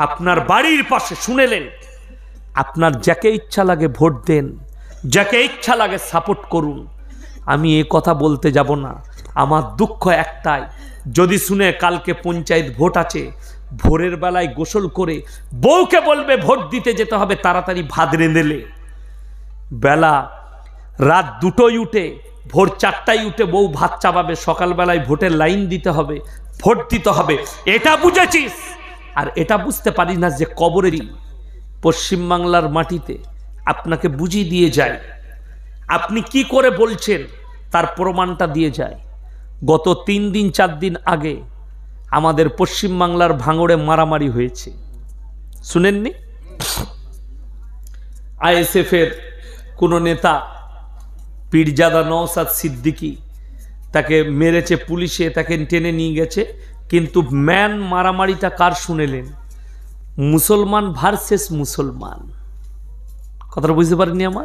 আপনার বাড়ির পাশে শুনেলেন, আপনার যাকে ইচ্ছা লাগে ভোট দেন, যাকে ইচ্ছা লাগে সাপোর্ট করুন। আমি এই কথা বলতে যাব না। আমার দুঃখ একটাই, যদি শুনে কালকে পঞ্চায়েত ভোট আছে, ভোরের বেলায় গোসল করে বউকে বলবে ভোট দিতে যেতে হবে, তাড়াতাড়ি ভাত রেঁধেলে, বেলা রাত 2টোয় উঠে ভোর 4টায় উঠে বউ ভাত চাপাবে, সকালবেলায় ভোটের লাইন দিতে হবে, ভোট দিতে হবে, এটা বুঝেছিস। আর এটা বুঝতে পারি না যে কবরেরই পশ্চিমবাংলার মাটিতে আপনাকে বুঝিয়ে দিয়ে যায়, আপনি কি করে বলছেন তার প্রমাণটা দিয়ে যায়। গত 3 দিন 4 দিন আগে আমাদের পশ্চিমবাংলার ভাঙড়ে মারামারি হয়েছে, শুনেননি? আইএসএফ এর কোন নেতা পীরজাদা নওশাদ সিদ্দিকী, তাকে মেরেছে পুলিশে, তাকে টেনে নিয়ে গেছে। কিন্তু ম্যান মারামারিটা কার শুনেলেন? মুসলমান ভার্সেস মুসলমান। কথাটা বুঝতে পারেননি আমার?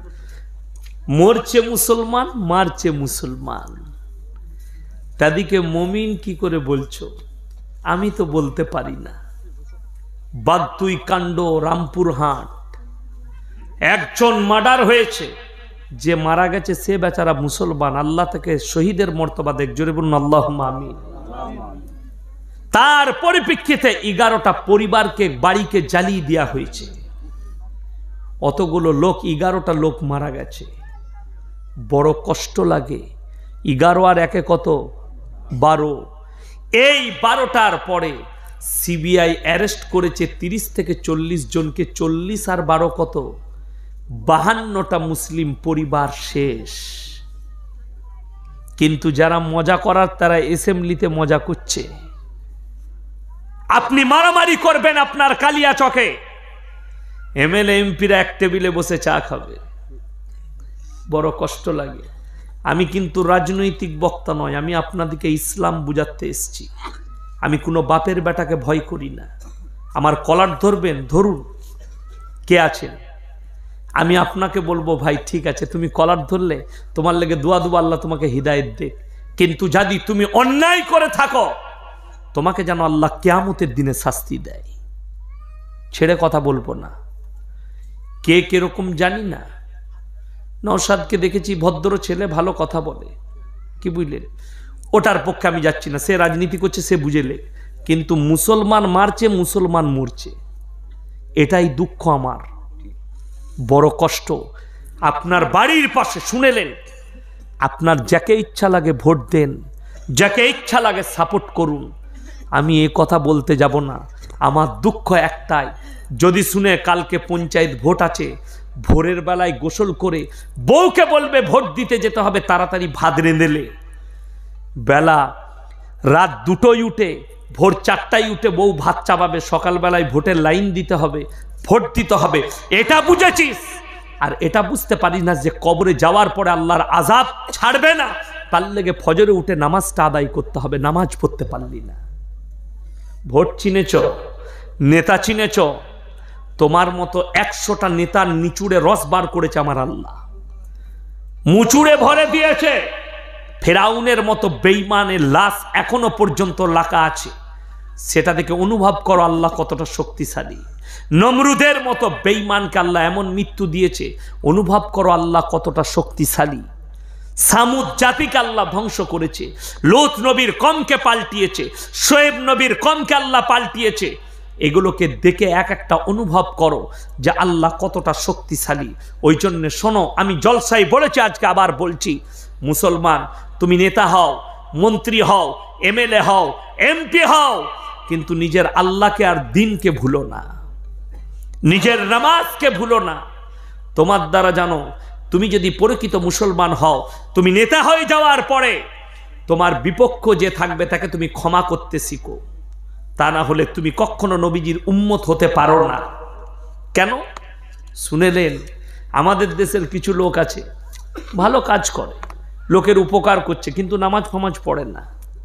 মরছে মুসলমান, মারছে মুসলমান। তাদিকে মমিন কি করে বলছো? আমি তো বলতে পারি না। বাগতুই কাণ্ড, রামপুরহাট, একজন মার্ডার হয়েছে, যে মারা গেছে সে বেচারা মুসলমান। আল্লাহ তাকে শহীদের মর্তবা দেখ, জোরে বলুন আল্লাহুম্মা আমিন। তার পরিপ্রেক্ষিতে 11টা পরিবারকে, বাড়িকে জ্বালিয়ে দেওয়া হয়েছে। অতগুলো লোক, 11টা লোক মারা গেছে, বড় কষ্ট লাগে। 11 আর 1 কত? 12। এই 12টার পরে সিবিআই অ্যারেস্ট করেছে 30 থেকে 40 জনকে। 40 আর 12 কত? 52টা মুসলিম পরিবার শেষ। কিন্তু যারা মজা করার, তারা অ্যাসেম্বলিতে মজা করছে। আপনি মারামারি করবেন আপনার কালিয়া চকে, এমএলএ এমপিরা এক টেবিলে বসে চা খাবে, বড় কষ্ট লাগে। আমি কিন্তু রাজনৈতিক বক্তা নয়, আমি আপনাদেরকে ইসলাম বুঝাতে এসেছি। আমি কোনো বাপের বেটাকে ভয় করি না। আমার কলার ধরবেন, ধরুন, কে আছেন? আমি আপনাকে বলবো ভাই ঠিক আছে, তুমি কলার ধরলে, তোমার লেগে দোয়া দেবো, আল্লাহ তোমাকে হিদায়েত দে। কিন্তু যদি তুমি অন্যায় করে থাকো, তোমাকে যেন আল্লাহ কিয়ামতের দিনে শাস্তি দেয়। ছেড়ে কথা বলবো না। কে কিরকম জানি না। নওশাদকে দেখেছি, ভদ্র ছেলে, ভালো কথা বলে, কি বুঝলেন? ওটার পক্ষে আমি যাচ্ছি না, সে রাজনীতি করছে, সে বুঝেলে। কিন্তু মুসলমান মারছে, মুসলমান মরছে, এটাই দুঃখ আমার, বড় কষ্ট। আপনার বাড়ির পাশে শুনেলেন, আপনার যাকে ইচ্ছা লাগে ভোট দেন, যাকে ইচ্ছা লাগে সাপোর্ট করুন। আমি এই কথা বলতে যাব না। আমার দুঃখ একটাই, যদি শুনে কালকে পঞ্চায়েত ভোট আছে, ভোরের বেলায় গোসল করে বউকে বলবে ভোট দিতে যেতে হবে, তাড়াতাড়ি ভাত রেঁধেলে, বেলা রাত 2টোয় উঠে ভোর 4টায় উঠে বউ ভাত চাপাবে, সকালবেলায় ভোটের লাইন দিতে হবে, ভোট দিতে হবে, এটা বুঝেছিস। আর এটা বুঝতে পারি না যে কবরে যাওয়ার পরে আল্লাহর আযাব ছাড়বে না, তার লেগে ফজরে উঠে নামাজটা আদায় করতে হবে, নামাজ পড়তে পারলি না। ভোট চিনেছ, নেতা চিনেছ, তোমার মতো 100টা নেতার নিচুড়ে রস বার করেছে আমার আল্লাহ, মুচুড়ে ভরে দিয়েছে। ফেরাউনের মতো বেঈমানের লাশ এখনো পর্যন্ত লাকা আছে, সেটা দেখে অনুভব করো আল্লাহ কতটা শক্তিশালী। নমরুদের মতো বেঈমানকে আল্লাহ এমন মৃত্যু দিয়েছে, অনুভব করো আল্লাহ কতটা শক্তিশালী। সামুদ জাতিকে আল্লাহ ধ্বংস করেছে, লূত নবীর কমকে পাল্টিয়েছে, শোয়েব নবীর কমকে আল্লাহ পাল্টিয়েছে। এগুলোকে দেখে এক একটা অনুভব করো যে আল্লাহ কতটা শক্তিশালী। ওই জন্য শোনো, আমি জলসায় বলেছি, আজকে আবার বলছি, মুসলমান তুমি নেতা হও, মন্ত্রী হও, এমএলএ হও, এমপি হও, কিন্তু নিজের আল্লাহকে আর দিনকে ভুলো না, নিজের নামাজকে ভুলো না। তোমার দ্বারা জানো, তুমি যদি প্রকৃত মুসলমান হও, তুমি নেতা হয়ে যাওয়ার পরে তোমার বিপক্ষ যে থাকবে তাকে তুমি ক্ষমা করতে শিখো, তা না হলে তুমি কখনো নবীজির উম্মত হতে পারো না। কেন? শুনেলেন, আমাদের দেশের কিছু লোক আছে, ভালো কাজ করে, লোকের উপকার করছে, কিন্তু নামাজ ফামাজ পড়ে না।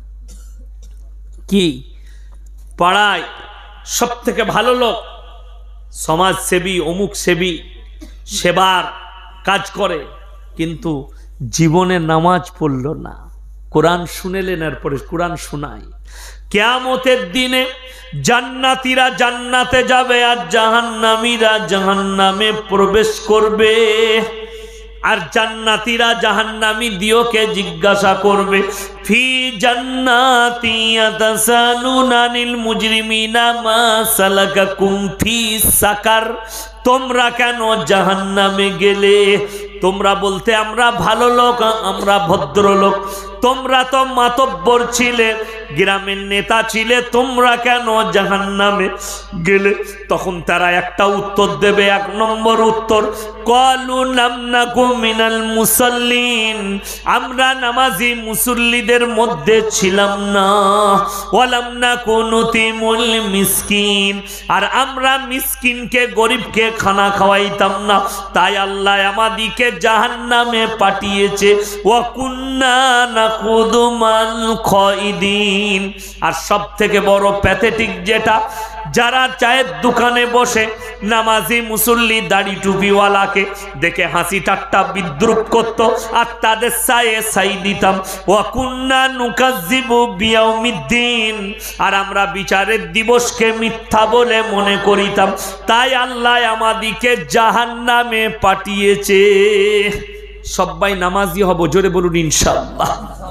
কি পাড়ায় সব থেকে ভালো লোক, সমাজসেবী, অমুক সেবী, সেবার কাজ করে, কিন্তু জীবনে নামাজ পড়ল না। কোরআন শুনেলেন, এরপরে কোরআন শোনায়, কিয়ামতের দিনে জান্নাতীরা জান্নাতে যাবে আর জাহান্নামীরা জাহান্নামে প্রবেশ করবে। আর জান্নাতীরা জাহান্নামী দিওকে জিজ্ঞাসা করবে, ফি জান্নাতি ইয়াতাসালুনা আনিল মুজরিমিনা মা সালাকাকুম ফি সাকার, তোমরা কেন জাহান্নামে গেলে? তোমরা বলতে আমরা ভালো লোক, আমরা ভদ্রলোক, তোমরা তো মাতব্বর ছিলে, গ্রামের নেতা ছিলে, তোমরা কেন জাহান্নামে গেলে? তখন তারা একটা উত্তর দেবে, এক নম্বর উত্তর, ক্বালু লাম নাকু মিনাল মুসাল্লিন, আমরা নামাজি মুসল্লিদের মধ্যে ছিলাম না, ওয়া লাম নাকু নুতিমুল মিসকিন, আর আমরা মিসকিনকে গরিবকে খানা খাওয়াইতাম না, তাই আল্লাহ আমাদিকে জাহান্নামে পাঠিয়েছে। ওয়া কুন্না নাকুদু মাল খাইদিন। আর সব থেকে বড় প্যাথেটিক যেটা, যারা চায়ের দোকানে বসে নামাজি মুসল্লি দাড়ি টুপিওয়ালাকে দেখে হাসি ঠাট্টা বিদ্রুপ করত, আর তাদের সায়ে সাই দিতাম। ওয়া কুন্না নুকাজ্জিবু বিয়াউমিদ্দিন, আর আমরা বিচারের দিবসকে মিথ্যা বলে মনে করিতাম, তাই আল্লাহ আমাদিকে জাহান্নামে পাঠিয়েছে। সবাই নামাজি হব, জোরে বলুন ইনশাআল্লাহ।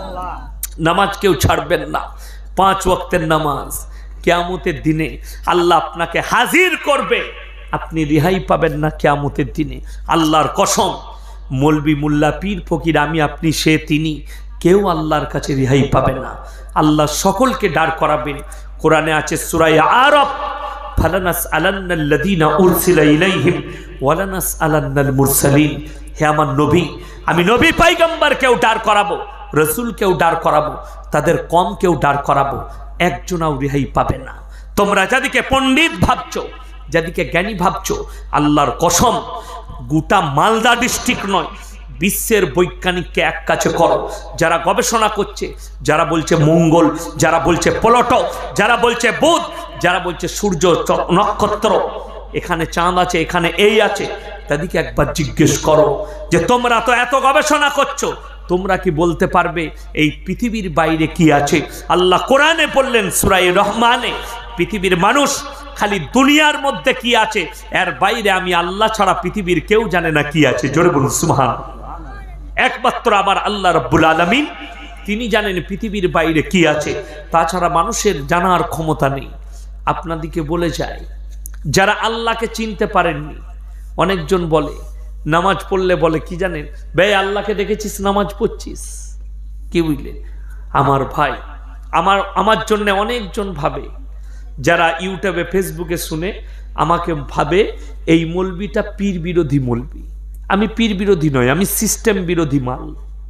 নামাজ কেউ ছাড়বেন না, 5 ওয়াক্তের নামাজ। কিয়ামতের দিনে আল্লাহ আপনাকে হাজির করবে, আপনি রেহাই পাবেন না কিয়ামতের দিনে। আল্লাহর কসম, মৌলবি মোল্লা পীর ফকির আমি আপনি সে তিনি, কেউ আল্লাহর কাছে রেহাই পাবে না। আল্লাহ সকলকে দাঁড় করাবেন। কোরআনে আছে সূরা আরাফ, ফালানাসআলান্নাল্লাযীনা উরসিলা ইলাইহিম ওয়ালানাসআলান্নাল মুরসালিন। হে আমার নবী, আমি নবী পয়গম্বরকেও দাঁড় করাবো, রসুলকেও দাঁড় করাবো, তাদের কমকেও দাঁড় করাবো, একজনাও রেহাই পাবে না। তোমরা যাদিকে পণ্ডিত ভাবছো, যাদিকে জ্ঞানী ভাবছো, আল্লাহর কসম গোটা মালদা ডিস্ট্রিক্ট নয়, বিশ্বের বৈজ্ঞানিককে এক কাছে করো, যারা গবেষণা করছে, যারা বলছে মঙ্গল, যারা বলছে প্লুটো, যারা বলছে বুধ, যারা বলছে সূর্য নক্ষত্র, এখানে চাঁদ আছে, এখানে এই আছে, তাদেরকে একবার জিজ্ঞেস করো যে তোমরা তো এত গবেষণা করছো, তোমরা কি বলতে পারবে এই পৃথিবীর বাইরে কি আছে? আল্লাহ কোরআনে বললেন সূরা রহমানে, পৃথিবীর মানুষ খালি দুনিয়ার মধ্যে কি আছে, এর বাইরে আমি আল্লাহ ছাড়া পৃথিবীর কেউ জানে না কি আছে। জোরে বলুন সুবহানাল্লাহ। একমাত্র আবার আল্লাহ রাব্বুল আলামিন, তিনি জানেন পৃথিবীর বাইরে কি আছে, তাছাড়া মানুষের জানার ক্ষমতা নেই। আপনাদিকে বলে যায়, যারা আল্লাহকে চিনতে পারেননি, অনেকজন বলে নামাজ পড়লে বলে কি জানেন, বে আল্লাহকে দেখেছিস নামাজ পড়ছিস, কি বুঝলেন? আমার ভাই, আমার জন্য অনেকজন ভাবে, যারা ইউটিউবে ফেসবুকে শুনে আমাকে ভাবে এই মৌলবিটা পীর বিরোধী মৌলবি। আমি পীর বিরোধী নয়, আমি সিস্টেম বিরোধী মাল।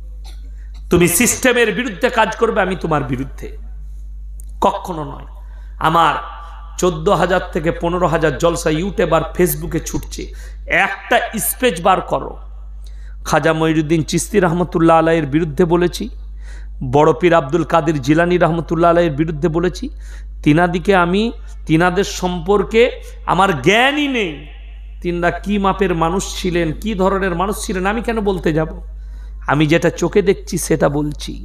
তুমি সিস্টেমের বিরুদ্ধে কাজ করবে, আমি তোমার বিরুদ্ধে, কখনো নয়। আমার 14,000 থেকে 15,000 জলসা ইউটিউব আর ফেসবুকে ছুটছে। একটা স্পেচ বার করো, খাজা মঈনুদ্দিন চিশতি রহমতুল্লাহ আলাইয়ের বিরুদ্ধে বলেছি, বড় পীর আব্দুল কাদের জিলানী রহমতুল্লাহ আলাইয়ের বিরুদ্ধে বলেছি। তিনাদিকে আমি, তিনাদের সম্পর্কে আমার জ্ঞানই নেই, তিনরা কি মাপের মানুষ ছিলেন, কি ধরনের মানুষ ছিলেন, আমি কেন বলতে যাব? আমি যেটা চোখে দেখছি সেটা বলছি।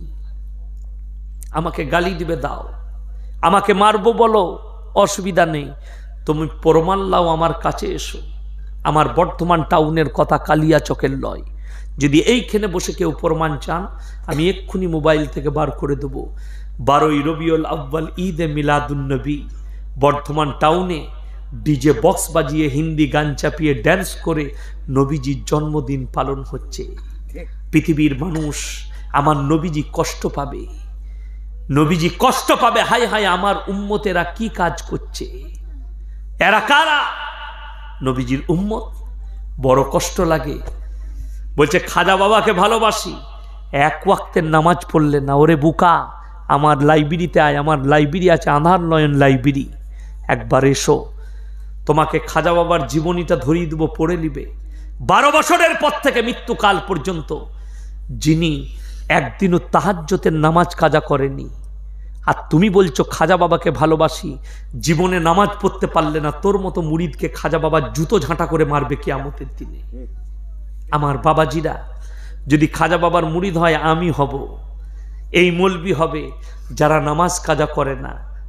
আমাকে গালি দিবে দাও, আমাকে মারবো বলো, অসুবিধা নেই, তুমি প্রমাণ লাও, আমার কাছে এসো। আমার বর্ধমান টাউনের কথা কালিয়া চকের লয়। যদি এইখানে বসে কেউ প্রমাণ চান, আমি এক্ষুনি মোবাইল থেকে বার করে দেবো। 12ই রবিউল আউয়াল, ঈদে মিলাদুন্নবী, বর্ধমান টাউনে ডিজে বক্স বাজিয়ে হিন্দি গান চাপিয়ে ড্যান্স করে নবীজির জন্মদিন পালন হচ্ছে। পৃথিবীর মানুষ, আমার নবীজি কষ্ট পাবে, নবীজি কষ্ট পাবে। হায় হায়, আমার উম্মতেরা কি কাজ করছে, এরা কারা? নবীজির উম্মত। বড় কষ্ট লাগে। বলছে খাজা বাবাকে ভালোবাসি, 1 ওয়াক্তের নামাজ পড়লে না। ওরে বুকা, আমার লাইব্রেরিতে আয়, আমার লাইব্রেরি আছে, আধার নয়ন লাইব্রেরি, একবার এসো, তোমাকে খাজা বাবার জীবনীটা ধরিয়ে দেবো, পড়ে নিবে। 12 বছরের পর থেকে মৃত্যুকাল পর্যন্ত যিনি একদিনও তাহাজ্জুদের নামাজ কাজা করেনি, আর তুমি বলছো খাজা বাবাকে ভালোবাসি, জীবনে নামাজ পড়তে পারলে না, তোর মতো মুরিদকে খাজা বাবা জুতো ঝাঁটা করে মারবে কিয়ামতের দিনে। আমার বাবাজিরা, যদি খাজা বাবার মুরিদ হয়, আমি হব। এই মৌলবি হবে যারা নামাজ কাজা করে না,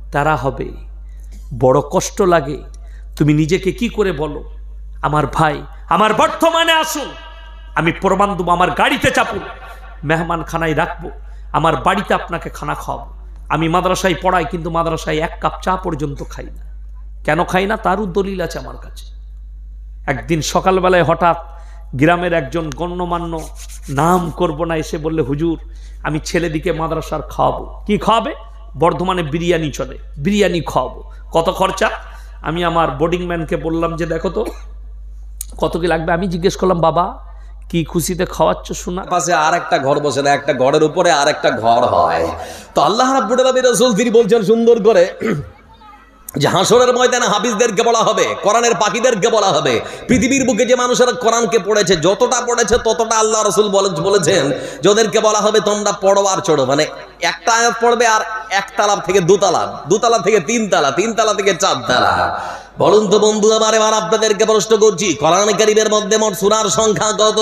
তারা হবে। বড় কষ্ট লাগে। তুমি নিজেকে কি করে বলো, আমার ভাই আমার বর্তমানে আসুন, আমি প্রমাণ দেবো, আমার গাড়িতে চাপুন, মেহমান খানায় রাখবো, আমার বাড়িতে আপনাকে খানা খাওয়াবো। আমি মাদ্রাসায় পড়াই, কিন্তু মাদ্রাসায় 1 কাপ চা পর্যন্ত খাই না। কেন খাই না তারও দলিল আছে আমার কাছে। একদিন সকালবেলায় হঠাৎ গ্রামের একজন গণ্যমান্য, নাম করব না, এসে বললে, হুজুর আমি ছেলেদিকে মাদ্রাসার খাওয়াবো। কি খাওয়াবে? বর্ধমানে বিরিয়ানি চলে, বিরিয়ানি খাওয়াবো। কত খরচা? আমি আমার বোর্ডিং ম্যানকে বললাম যে দেখো তো কত কি লাগবে। আমি জিজ্ঞেস করলাম, বাবা কি খুশিতে খাওয়াচ্ছ শোনা? পাশে আর একটা ঘর বসে না, একটা ঘরের উপরে আর একটা ঘর হয়। তো আল্লাহ রাব্বুল আলামিন রাসূল তিনি বলছেন সুন্দর করে যে হাসরের ময়দানে হাফিজদেরকে বলা হবে, কোরআনের পাখিদেরকে বলা হবে। পৃথিবীর বুকে যে মানুষেরা কোরআনকে পড়েছে, যতটা পড়েছে ততটা আল্লাহ রাসূল বলেছেন যে ওদেরকে বলা হবে তোমরা পড়ো আর চড়ো। মানে একটা আয়াত পড়বে আর 1 তালা থেকে 2 তালা, 2 তালা থেকে 3 তালা, 3 তালা থেকে 4 তালা। বলুন তো বন্ধু আমার, এবার আপনাদেরকে প্রশ্ন করছি, কোরআন কারীমের মধ্যে মোট সূরার সংখ্যা কত?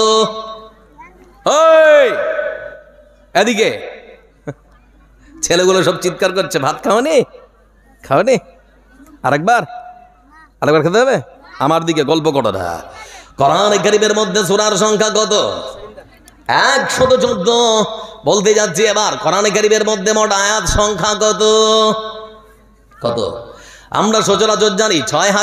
ওই এদিকে ছেলেগুলো সব চিৎকার করছে, ভাত খাওনি? খাওনি? আরেকবার খেতে হবে? আমার দিকে গল্প করো না। কোরআন কারীমের মধ্যে সূরার সংখ্যা কত? 114। বলতে যাচ্ছি এবার কোরআন কারীমের মধ্যে মোট আয়াত সংখ্যা কত? কত? আমরা সচরাচর জানি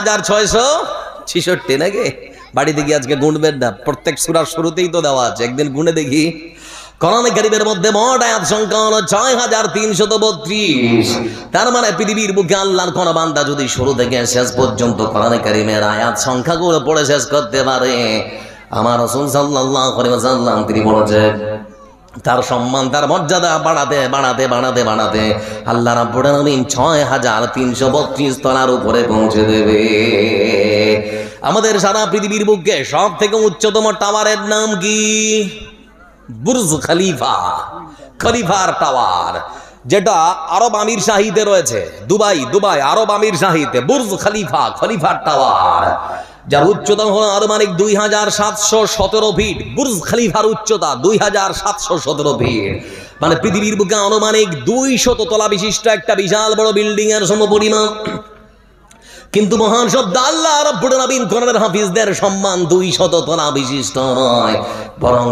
6666 নাকি? বাড়িতে গিয়ে আজকে গুনবেন না, প্রত্যেক সূরার শুরুতেই তো দেওয়া আছে, একদিন গুনে দেখি। কোরআন কারীমের মধ্যে মোট আয়াত সংখ্যা হলো 6332। তার মানে পৃথিবীর বুকে আল্লাহর কোন বান্দা যদি শুরু থেকে শেষ পর্যন্ত কোরআন কারীমের আয়াত সংখ্যাগুলো পড়ে শেষ করতে পারে, আমার রাসূল সাল্লাল্লাহু আলাইহি ওয়াসাল্লাম তিনি বলেছেন তার সম্মান, তার মর্যাদা বাড়াতে বাড়াতে বাড়াতে বাড়াতে আল্লাহ রাব্বুল আলামিন 6332 তলার উপরে পৌঁছে দেবে। আমাদের সারা পৃথিবীর বুকে সব থেকে উচ্চতম টাওয়ারের নাম কি? বুর্জ খলিফা, খলিফার টাওয়ার, যেটা আরব আমির শাহিতে রয়েছে। দুবাই আরব আমির শাহিতে বুর্জ খলিফা, খলিফার টাওয়ার, যার উচ্চতা হলো আনুমানিক 2717 ফিট। বুর্জ খলিফার উচ্চতা 2717 ফিট, মানে পৃথিবীর বুকে আনুমানিক 200 তলা বিশিষ্ট একটা বিশাল বড় বিল্ডিং এর সমপরিমাণ। কিন্তু মহান শব্দ আল্লাহ রাব্বুল আলামিন কোরআনের হাফিজদের সম্মান 200 তলা বিশিষ্ট নয়, বরং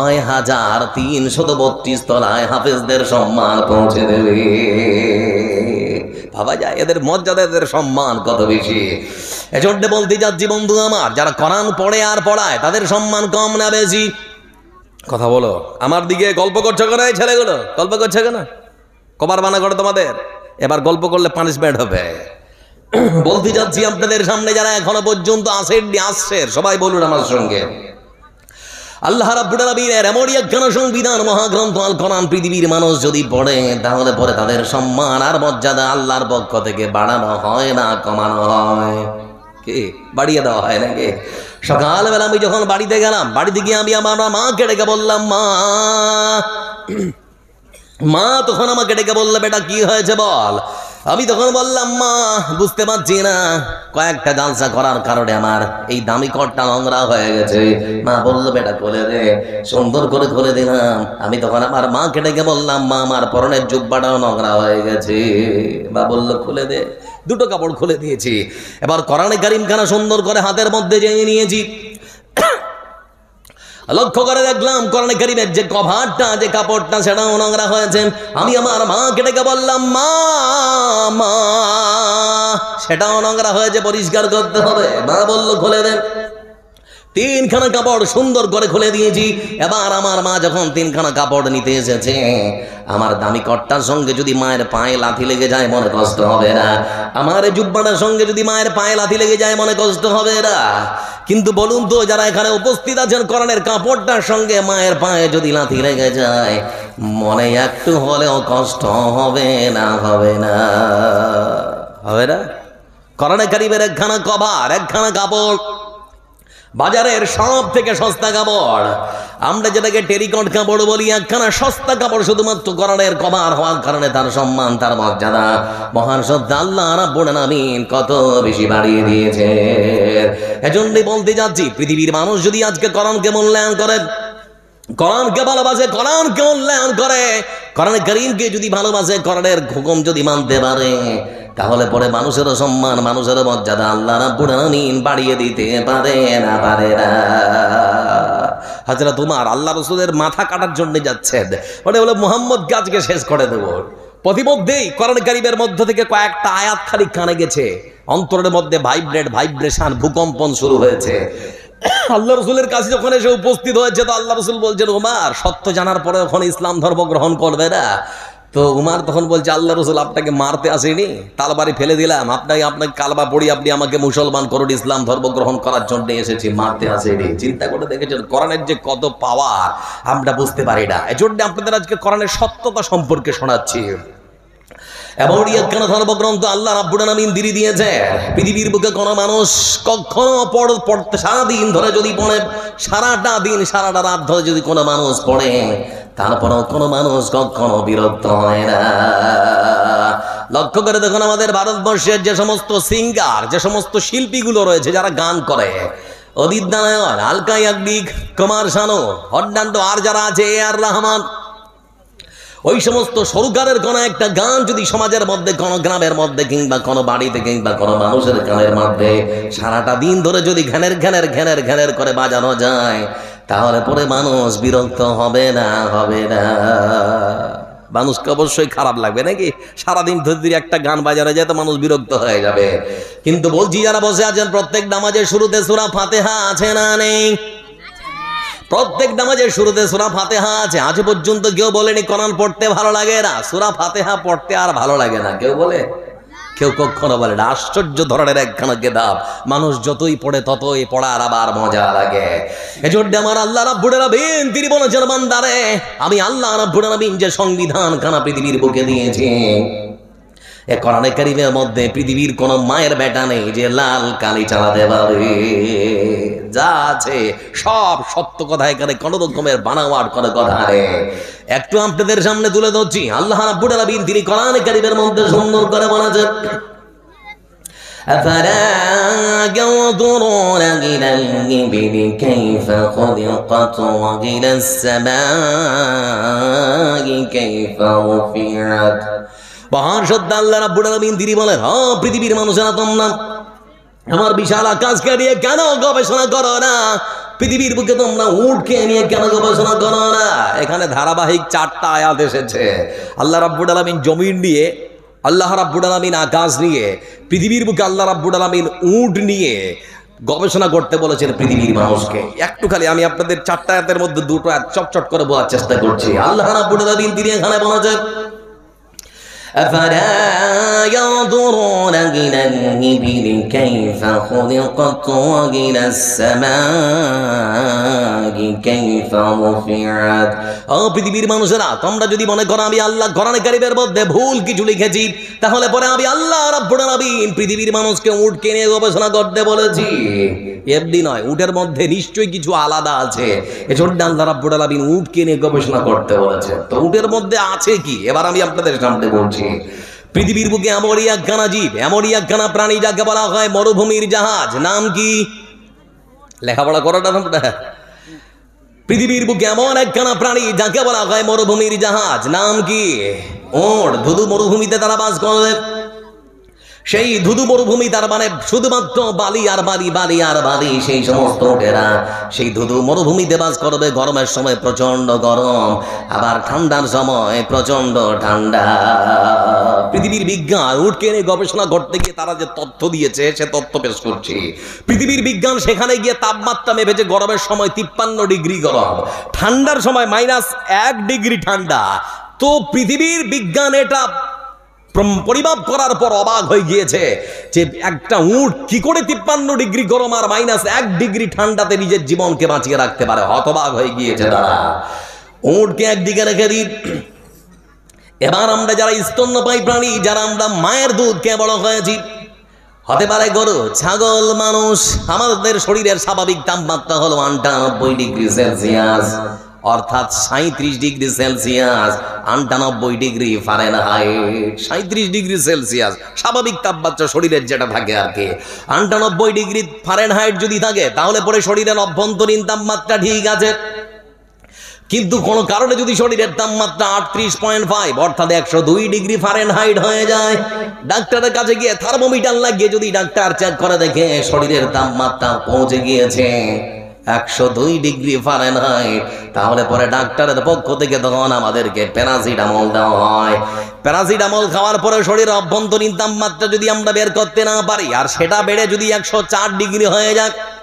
6332 তলায় হাফিজদের সম্মান পৌঁছে দেবে। ভাবা যায় এদের মর্যাদা, এদের সম্মান কত বেশি। এজন্য বলতে যাচ্ছি বন্ধু আমার, যারা কোরআন পড়ে আর পড়ায় তাদের সম্মান কম না বেশি? কথা বলো। আমার দিকে গল্প করছো কেন? এই ছেলেগুলো গল্প করছে কেন? কবার বানা করে তোমাদের? এবার গল্প করলে পানিশমেন্ট হবে। বলতে যাচ্ছি আপনাদের সামনে, যারা এখনো পর্যন্ত আসছে সবাই বলুন আমার সঙ্গে, আল্লাহ রাব্বুল আলামিনের এমন একখানা সংবিধান মহাগ্রন্থ আল কোরআন পৃথিবীর মানুষ যদি পড়ে, তাহলে পরে তাদের সম্মান আর মর্যাদা আল্লাহর পক্ষ থেকে বাড়ানো হয় না, কমানো হয়। কি বাড়িয়ে দেওয়া হয় নাকি? সকালবেলা আমি যখন বাড়িতে গেলাম, বাড়িতে গিয়ে আমি আমার মাকে ডেকে বললাম, মা তখন আমাকে ডেকে বললে, বেটা কি হয়েছে বল। আমি তখন বললাম, মা বুঝতে পারছি না, কয়েকটা জালসা করার কারণে আমার এই দামি কটটা নোংরা হয়ে গেছে। মা বললো, বেটা খুলে দে। সুন্দর করে খুলে দিলাম। আমি তখন আমার মাকে ডেকে বললাম, মা আমার পরনের জুব্বাটাও নোংরা হয়ে গেছে। মা বললো, খুলে দে। 2টো কাপড় খুলে দিয়েছি। এবার কোরআনে কারীম খানা সুন্দর করে হাতের মধ্যে জেনে নিয়েছি। লক্ষ্য করে দেখলাম কোরআনে কারীমের যে কভারটা, যে কাপড়টা, সেটাও নোংরা হয়েছে। আমি আমার মাকে ডেকে বললাম, মা সেটাও নোংরা হয়েছে, পরিষ্কার করতে হবে। মা বলল, খুলে দেন। 3খানা কাপড় সুন্দর করে খুলে দিয়েছি। এবার আমার মা যখন 3খানা কাপড় নিতে এসেছে, আমার দামি কটটার সঙ্গে যদি মায়ের পায়ে লাথি লেগে যায় মনে কষ্ট হবে না? আমার জুব্বাটার সঙ্গে যদি মায়ের পায়ে লাথি লেগে যায় মনে কষ্ট হবে না? কিন্তু বলুন তো, যারা এখানে উপস্থিত আছেন, কোরআনের কাপড়টার সঙ্গে মায়ের পায়ে যদি লাথি লেগে যায়, মনে একটু হলেও কষ্ট হবে না? হবে না? হবে না? কোরআনে কারীমের একখানা কভার, একখানা কাপড় বাজারের সব থেকে সস্তা কাপড়, আমরা যেটাকে টেরিকট কাপড় বলি, একখানা সস্তা কাপড় শুধুমাত্র কোরআনের কভার হওয়ার কারণে তার সম্মান, তার মর্যাদা মহান শ্রদ্ধা আল্লাহ রাব্বুল আলামিন কত বেশি বাড়িয়ে দিয়েছে। এজন্যই বলতে যাচ্ছি, পৃথিবীর মানুষ যদি আজকে কোরআনকে মূল্যায়ন করেন, কোরআনকে ভালোবাসে, কোরআনকে মূল্যায়ন করে, কোরআন কারীমকে যদি ভালোবাসে, কোরআনের হুকুম যদি মানতে পারে, তাহলে পরে মানুষের সম্মান, মানুষের মর্যাদা আল্লাহ রাব্বুল আলামিন বাড়িয়ে দিতে পারে না, পারে না। হযরত উমর আল্লাহ রাসূলের মাথা কাটার জন্য যাচ্ছেন, বলে মুহাম্মদকে আজকে শেষ করে দেব। প্রতিমধ্যেই কোরআন কারীমের মধ্য থেকে কয়েকটা আয়াত খালি কানে গেছে, অন্তরের মধ্যে ভাইব্রেশন, ভূকম্পন শুরু হয়েছে। আল্লাহ রসুলের কাছে যখন এসে উপস্থিত হয়েছে, তো আল্লাহ রসুল বলছেন, উমার সত্য জানার পরে যখন ইসলাম ধর্ম গ্রহণ করবে না। তো উমার তখন বলছে, আল্লাহ রসুল আপনাকে মারতে আসেনি, তালবাড়ি ফেলে দিলাম, আপনাকে কালবা পড়ি, আপনি আমাকে মুসলমান করুন, ইসলাম ধর্ম গ্রহণ করার জন্য এসেছি, মারতে আসেনি। চিন্তা করে দেখেছেন কোরআনের যে কত পাওয়ার আমরা বুঝতে পারি না। এজন্য আপনাদের আজকে কোরআনের সত্যতা সম্পর্কে শোনাচ্ছি। এমন একখানা ধর্মগ্রন্থ আল্লাহ রাব্বুল আলামিন দিয়ে দিয়েছে, পৃথিবীর বুকে কোনো মানুষ কখনো পড়তে সারাদিন ধরে যদি পড়ে, সারাটা দিন সারাটা রাত ধরে যদি কোনো মানুষ পড়ে, তারপরেও কোনো মানুষ কখনো বিরক্ত হয় না। লক্ষ্য করে দেখুন, আমাদের ভারতবর্ষের যে সমস্ত সিঙ্গার, যে সমস্ত শিল্পীগুলো রয়েছে যারা গান করে, অদিত নারায়ণ, আলকা ইয়াগনিক, কুমার শানু, হর্নান্ডো, আর যারা আছে আর রহমান, ওই সমস্ত সরকারের কোনো একটা গান যদি সমাজের মধ্যে, কোনো গ্রামের মধ্যে, কিংবা কোনো বাড়িতে, কিংবা কোনো মানুষের গানের মধ্যে সারাটা দিন ধরে যদি ঘ্যানের করে বাজানো যায়, তাহলে পরে মানুষ বিরক্ত হবে না, হবে না। মানুষকে অবশ্যই খারাপ লাগবে নাকি? সারাদিন ধরে একটা গান বাজানো যায় তো মানুষ বিরক্ত হয়ে যাবে। কিন্তু বলছি, যারা বসে আছেন, প্রত্যেক নামাজের শুরুতে সূরা ফাতিহা আছে না নেই? প্রত্যেক নামাজের শুরুতে সূরা ফাতিহা আছে। আজ পর্যন্ত কেউ বলেনি কোরআন পড়তে ভালো লাগে না, সূরা ফাতিহা পড়তে আর ভালো লাগে না, কেউ বলে? কেউ কখনো বলে না। আশ্চর্য ধরনের একখানা কিতাব, মানুষ যতই পড়ে ততই পড়ার আবার মজা লাগে। এজন্য আমার আল্লাহ রাব্বুল আলামিন তিনি বলেছেন, বান্দারে আমি আল্লাহ রাব্বুল আলামিন যে সংবিধান খানা পৃথিবীর বুকে দিয়েছি, এ কোরআনে কারীমের মধ্যে পৃথিবীর কোন মায়ের বেটা নেই যে লাল কালি চালাতে পারে। যা আছে সব সত্য কথা, এখানে কোনো রকমের বানাওয়াট কোনো কথা নেই। একটু আপনাদের সামনে তুলে ধরছি, আল্লাহ রাব্বুল আলামিন তিনি কোরআনে কারীমের মধ্যে সুন্দর করে বলেছেন, أفلا ينظرون إلى الإبل كيف خلقت وإلى السماء كيف رفعت। মহান সত্য আল্লাহ রাব্বুল আলামিন তিনি বলেন, হ্যাঁ পৃথিবীর মানুষেরা তোমরা আমার বিশাল আকাশকে নিয়ে কেন গবেষণা করো না? পৃথিবীর বুকে তোমরা উটকে নিয়ে কেন গবেষণা করো না? এখানে ধারাবাহিক 4টা আয়াত এসেছে। আল্লাহ রাব্বুল আলামিন জমিন নিয়ে, আল্লাহ রাব্বুল আলামিন আকাশ নিয়ে, পৃথিবীর বুকে আল্লাহ রাব্বুল আলামিন উট নিয়ে গবেষণা করতে বলেছেন পৃথিবীর মানুষকে। একটু খালি আমি আপনাদের 4টা আয়াতের মধ্যে 2টো আয়াত চটচট করে বলার চেষ্টা করছি। আল্লাহ রাব্বুল আলামিন তিনি এখানে বলেছেন, أفلا ينظرون إلى الإبل كيف خلقت وإلى السماء كيف رفعت। পৃথিবীর মানুষেরা তোমরা যদি মনে করো আমি আল্লাহ কোরআনে কারীমের মধ্যে ভুল কিছু লিখেছি, তাহলে পরে আমি আল্লাহ রাব্বুল আলামিন পৃথিবীর মানুষকে উটকে নিয়ে গবেষণা করতে বলেছি। এমনি নয়, উটের মধ্যে নিশ্চয়ই কিছু আলাদা আছে, এজন্য আল্লাহ রাব্বুল আলামিন উটকে নিয়ে গবেষণা করতে বলেছে। তো উটের মধ্যে আছে কি, এবার আমি আপনাদের সামনে বলছি। পৃথিবীর বুকে এমনই একখানা জীব, এমনই একখানা প্রাণী যাকে বলা হয় মরুভূমির জাহাজ। নাম কি? লেখাপড়া করাটা তোমরা? পৃথিবীর বুকে এমন একখানা প্রাণী যাকে বলা হয় মরুভূমির জাহাজ। নাম কি? ওট। ধুধু মরুভূমিতে তারা বাস করে। সেই ধুধু মরুভূমি, তার মানে শুধুমাত্র বালি আর বালি, বালি আর বালি। সেই সমস্ত ওটেরা সেই ধুধু মরুভূমিতে বাস করবে। গরমের সময় প্রচন্ড গরম, আবার ঠান্ডার সময় প্রচন্ড ঠান্ডা। পৃথিবীর বিজ্ঞান উটকে নিয়ে গবেষণা করতে গিয়ে তারা যে তথ্য দিয়েছে সে তথ্য পেশ করছি। পৃথিবীর বিজ্ঞান সেখানে গিয়ে তাপমাত্রা মেপেছে, গরমের সময় 53 ডিগ্রি গরম, ঠান্ডার সময় -1 ডিগ্রি ঠান্ডা। তো পৃথিবীর বিজ্ঞান এটা পরিমাপ করার পর অবাক হয়ে গিয়েছে যে একটা উট কি করে 53 ডিগ্রি গরম আর -1 ডিগ্রি ঠান্ডাতে নিজের জীবনকে বাঁচিয়ে রাখতে পারে। হতবাক হয়ে গিয়েছে তারা। উটকে একদিকে রেখে দিই, এবার আমরা যারা স্তন্যপায়ী প্রাণী, যারা আমরা মায়ের দুধ খেয়ে বড় হয়েছি, হতে পারে গরু, ছাগল, মানুষ, আমাদের শরীরের স্বাভাবিক তাপমাত্রা হলো 98 ডিগ্রি সেলসিয়াস, অর্থাৎ 37 degree Celsius, 98 degree Fahrenheit. 37 degree Celsius স্বাভাবিক তাপমাত্রা শরীরের যেটা থাকে আর কি। 98 ডিগ্রি ফারেনহাইট যদি থাকে তাহলে পরে শরীরের অভ্যন্তরীণ তাপমাত্রা ঠিক আছে। কিন্তু কোনো কারণে যদি শরীরের তাপমাত্রা 38.5 অর্থাৎ 102 ডিগ্রি ফারেনহাইট হয়ে যায়, ডাক্তারের কাছে গিয়ে থার্মোমিটার লাগিয়ে যদি ডাক্তার চেক করে দেখে শরীরের তাপমাত্রা পৌঁছে গিয়েছে 102 ডিগ্রি ফারেনহাইট, তাহলে পরে ডাক্তারের পক্ষ থেকে তখন আমাদেরকে প্যারাসিটামল দেওয়া হয়। প্যারাসিটামল খাওয়ার পরে শরীরের অভ্যন্তরীণ তাপমাত্রা যদি আমরা বের করতে না পারি আর সেটা বেড়ে যদি 104 ডিগ্রি হয়ে যায়,